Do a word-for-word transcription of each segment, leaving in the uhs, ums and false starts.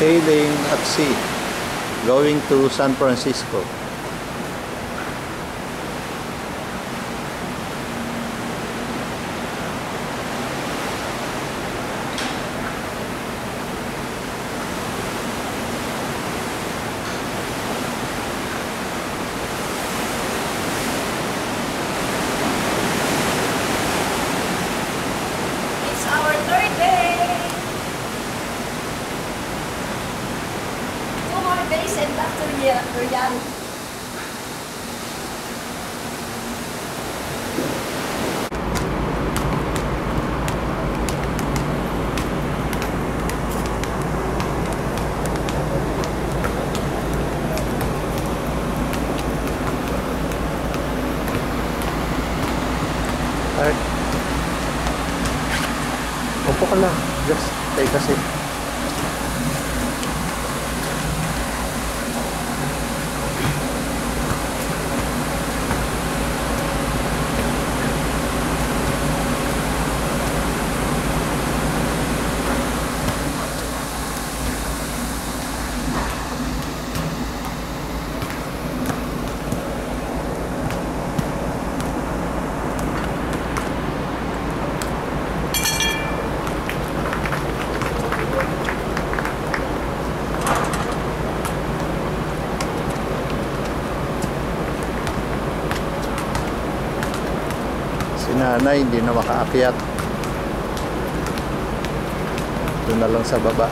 sailing at sea, going to San Francisco. And back to reality. Alright. Upo ka lang. Just take a seat. Si nanay hindi na makaakyat. Ito na lang sa baba.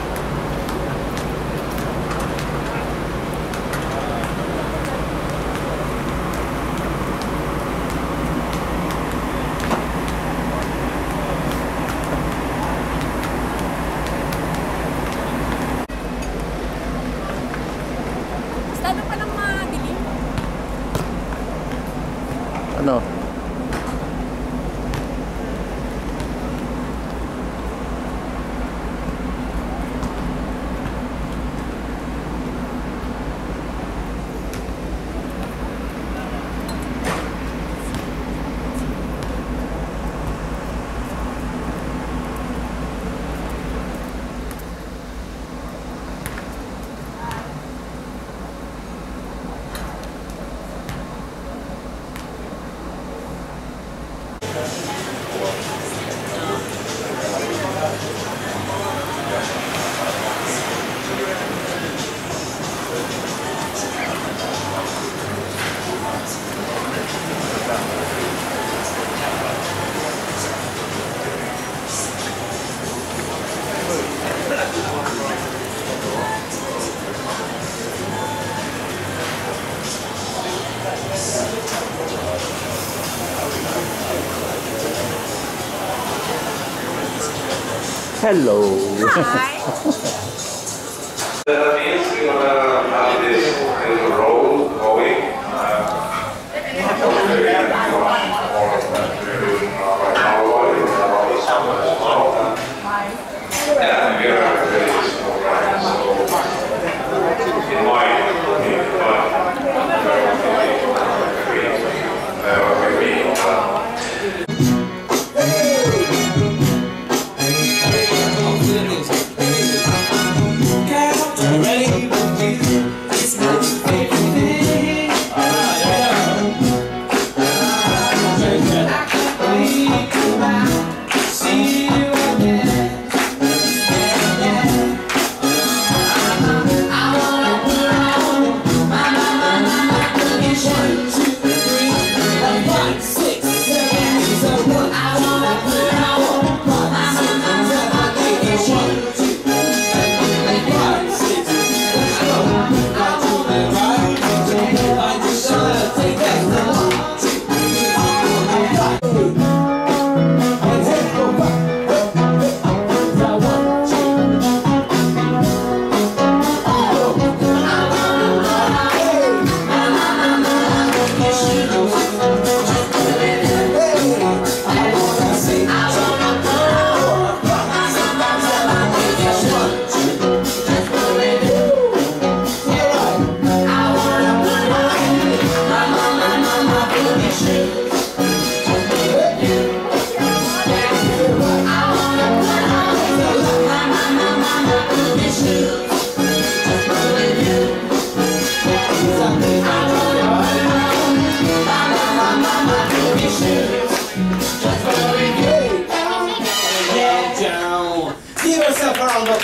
Estado pa lang madilim. Ano? Hello. Hi. That means we're gonna have this little roll going. Yeah, we're a very small guy, so in my opinion, but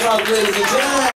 rock, ladies and gentlemen.